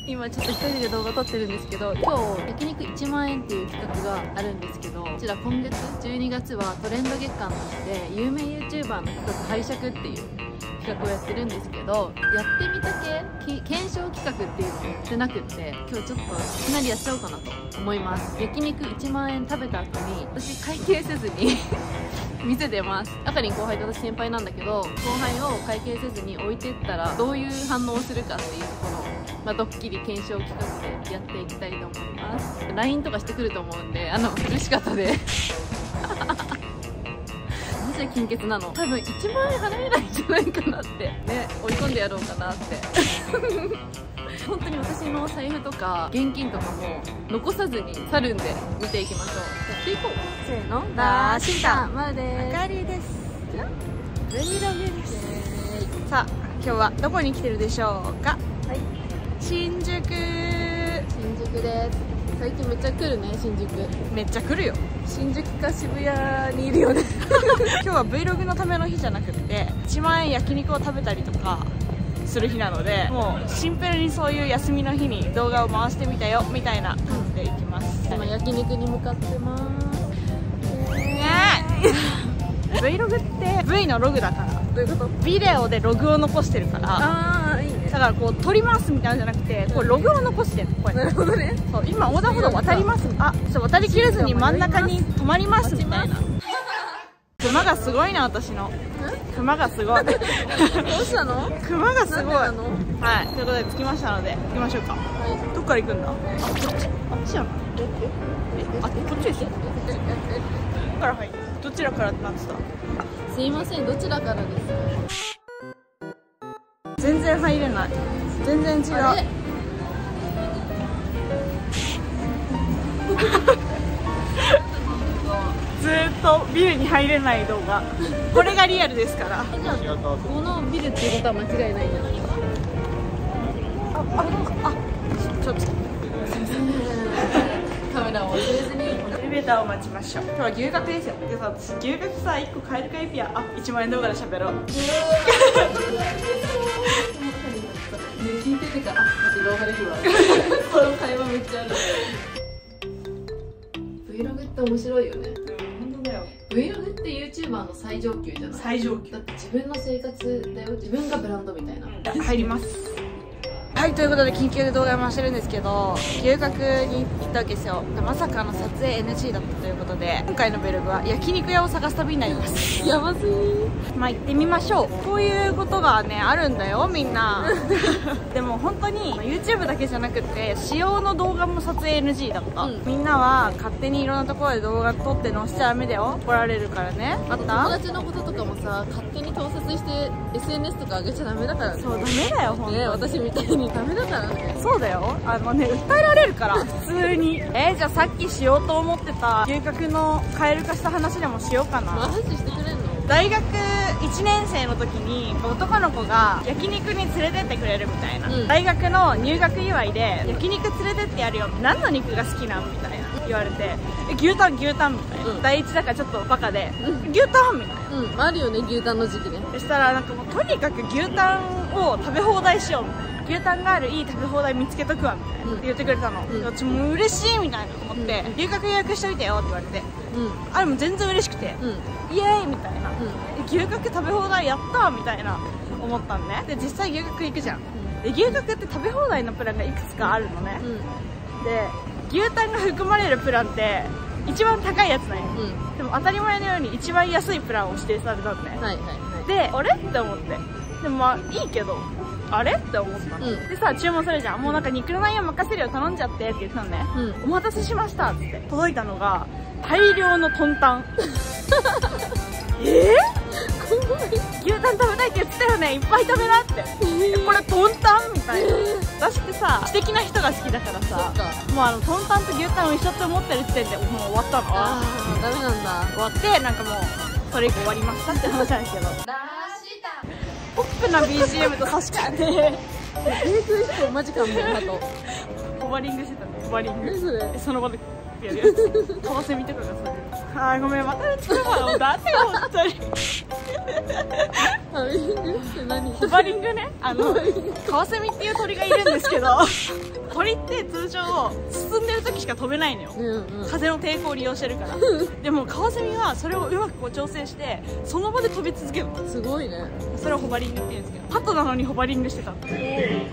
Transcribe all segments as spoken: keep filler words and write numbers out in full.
今ちょっと一人で動画撮ってるんですけど、今日焼肉いちまんえんっていう企画があるんですけど、こちら今月じゅうにがつはトレンド月間として有名 YouTuber の企画拝借っていう企画をやってるんですけど、やってみた系検証企画っていうのをやってなくって、今日ちょっといきなりやっちゃおうかなと思います。焼肉いちまんえん食べた後に私会計せずに店出ます。あかりん後輩と私先輩なんだけど、後輩を会計せずに置いてったらどういう反応をするかっていうところを、まあ、ドッキリ検証企画でやっていきたいと思います。 ライン とかしてくると思うんで、あの苦しかったでなぜ金欠なの？多分いちまんえん払えないんじゃないかなってね、追い込んでやろうかなって本当に私の財布とか現金とかも残さずに去るんで見ていきましょう。やっていこう。せーの、 ラーシタン、 まるです。 あかりです。 じゃあ Vlog です。さあ、今日はどこに来てるでしょうか？はい、新宿。 新宿です。最近めっちゃ来るね、新宿。 めっちゃ来るよ。 新宿か渋谷にいるよね今日は Vlog のための日じゃなくっていちまんえん焼肉を食べたりとかする日なので、もうシンプルにそういう休みの日に動画を回してみたよみたいな感じでいきます。 今焼肉に向かってますねえVlog って V のログだから。 どういうこと？ ビデオでログを残してるから。 ああ、いいね。 だからこう撮りますみたいなのじゃなくて、こうログを残してるの。これなるほどね。 そう、今横断歩道渡ります。あ、そう、渡りきれずに真ん中に止まりますみたいな。クマがすごいな、私の。クマがすごい。どうしたの？ クマがすごい。 なんでなの？ はい、ということで着きましたので行きましょうか。はい、どっから行くんだ？あ、こっち。あっちじゃない？え、あ、こっちですよ。どっから入る？どちらからってなってた？ すいません、どちらからですか？ 全然入れない。全然違う。ずーっとビルに入れない動画。これがリアルですから。 じゃあこのビルっていうことは間違いないんじゃないですか？ あ、あ、あ、ちょっとカメラを忘れずにエレベーターを待ちましょう。今日は牛角ですよ。でさ、私牛角さいっこ買えるかエピア。あ、いちまんえん動画で喋ろう。 聞いててか、あ、待って動画できるわその会話めっちゃある。 Vlog って面白いよね。 本当だよ。 Vlog って YouTuber の最上級じゃない？ 最上級だって自分の生活だよ。自分がブランドみたいな。 入ります。はい、ということで緊急で動画を回してるんですけど、牛角に行ったわけですよ。まさかの撮影 エヌジー だったということで、今回のVlogは焼肉屋を探す旅になりますやばすぎ。 まあ行ってみましょう。こういうことがねあるんだよみんなでも本当に YouTube だけじゃなくて仕様の動画も撮影 エヌジー だった、うん、みんなは勝手にいろんなところで動画撮って載せちゃダメだよ、怒られるからね。あった？ 友達のこととかもさ、勝手に盗撮して エスエヌエス とか上げちゃダメだからね。 そう、ダメだよ本当に、 ね、私みたいにダメだからね。 そうだよ、あのね、訴えられるから普通にえー、じゃあさっきしようと思ってた牛角のカエル化した話でもしようかな。 マジしてくれんの？ 大学いちねん生の時に男の子が焼肉に連れてってくれるみたいな、うん、大学の入学祝いで焼肉連れてってやるよ、何の肉が好きなんみたいな言われて、え牛タン牛タンみたいな、うん、第一だからちょっとバカで、うん、牛タンみたいな、 うん、あるよね牛タンの時期ね。 そしたらなんかもうとにかく牛タンを食べ放題しようみたいな、牛タンがあるいい食べ放題見つけとくわみたいな、うん、言ってくれたの、うん、私もう嬉しいみたいな思って、うん、留学予約しといてよって言われて、うん、あれも全然嬉しくて、うん、イエーイみたいな、うん、牛角食べ放題やったーみたいな思ったんね。で実際牛角行くじゃん、うん、で牛角って食べ放題のプランがいくつかあるのね、うん、で牛タンが含まれるプランって一番高いやつなんよ、うん、でも当たり前のように一番安いプランを指定されたんね、はいはいはい、であれって思って、でもまあいいけどあれって思ったの、うん、でさ注文するじゃん、もうなんか肉の内容任せるよ頼んじゃってって言ってたのね、うん、お待たせしましたっつって届いたのが大量のトンタンえー、牛タン食べたいって言ってたよね、いっぱい食べなって、えー、これトンタンみたいな、えー、私ってさ素敵な人が好きだからさ、もうあのトンタンと牛タンを一緒って思ってる時点でもう終わったの。 あーダメなんだ。 終わってなんかもうそれ以降終わりましたって話なんですけどポップな ビージーエム と確かにテイクいっこマジかもよ。あとホバリングしてたね。ホバリング何それ？ その場でやるやつカワセミとかがそれで、あーごめんまた作るわだって本当にハミングって何？ ホバリングね、あのカワセミっていう鳥がいるんですけど鳥って通常進んでる時しか飛べないのよ、うんうん、風の抵抗を利用してるからでもカワセミはそれをうまくこう調整してその場で飛び続けるの。すごいね。 それをホバリングって言うんですけど、ハトなのにホバリングしてた。なるほどね。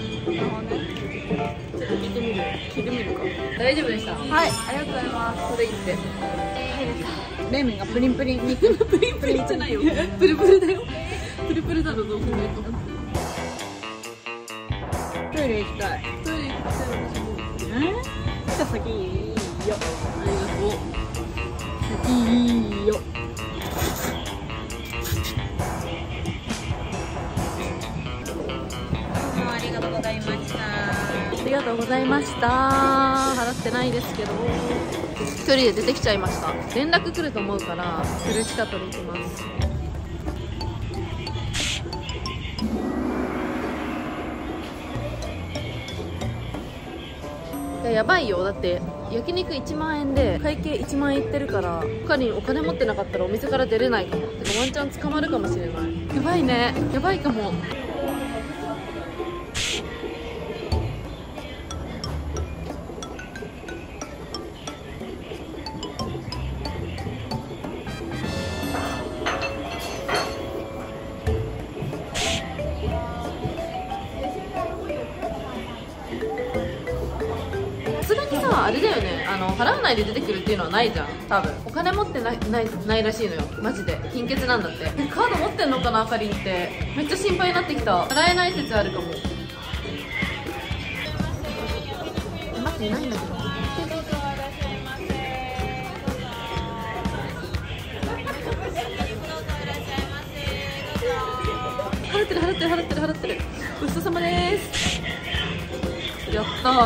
ちょっと聞いてみる聞いてみるか。大丈夫でした。 はい、ありがとうございます。 それ言って入れた。冷麺がプリンプリンにプリンプリンじゃないよプルプルだよ。プルプルだろ、どう考えても。 トイレ行きたい。 トイレ行きたい。私も。 うん？じゃあ先いいよ。 ありがとう。 先いいよ。ありがとうございました。 ありがとうございました。払ってないですけど一人で出てきちゃいました。連絡来ると思うからフルシカトに行きます。いや、やばいよ。だって焼肉いちまんえんで会計いちまんえんいってるから、他にお金持ってなかったらお店から出れないかも。てかワンチャン捕まるかもしれない。やばいね、やばいかも。さすがにさ、あれだよね、あの払わないで出てくるっていうのはないじゃん。多分お金持ってないないないらしいのよ。マジで金欠なんだって。カード持ってんのかな、あかりんって。めっちゃ心配になってきた。払えない説あるかも。待って、いないんだけど。払ってる払ってる払ってる払ってる。ごちそうさまです。やったー。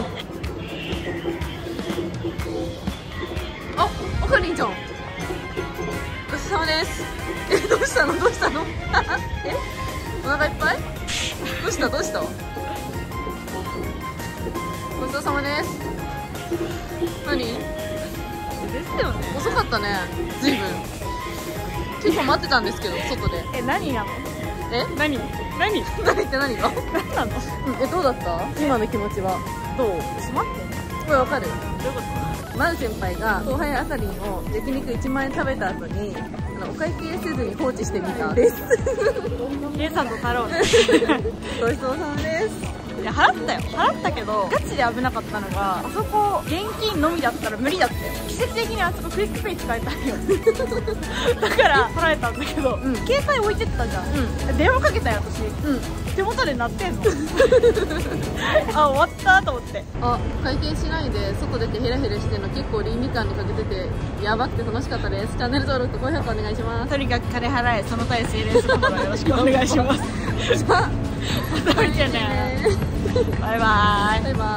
あ、あかりんちゃん。ごちそうさまです。え、どうしたのどうしたのえ、お腹いっぱい？どうしたどうした？ごちそうさまです。何？ですよね。 遅かったね。ずいぶん。結構待ってたんですけど、外で。 え、何なの？ え？ 何？何？ 何って何が？ 何なの？ うん、え、どうだった？今の気持ちは。どう？ ちょっと待って。 これわかる？ どういうこと？ まる先輩が後輩あかりんを焼肉いちまんえん食べた後にあのお会計せずに放置してみたです。 レイさんと太郎ね。 ごちそうさまです。 いや、払ったよ。払ったけどガチで危なかったのが、あそこ現金のみだったら無理だったよ。季節的にあそこクイックペイ使えたんよ。だから払えたんだけど、うん、携帯置いてったじゃん、うん、電話かけたよ私、うん、手元で鳴ってんの。あ、終わったと思って。あ、会計しないで外出てヘラヘラしてるの結構倫理観に欠けててやばくて楽しかったです。チャンネル登録と高評価お願いします。とにかく金払え、その他 エスエヌエス のフォローよろしくお願いします。じゃあまた見てね。バイバーイ。バイバーイ。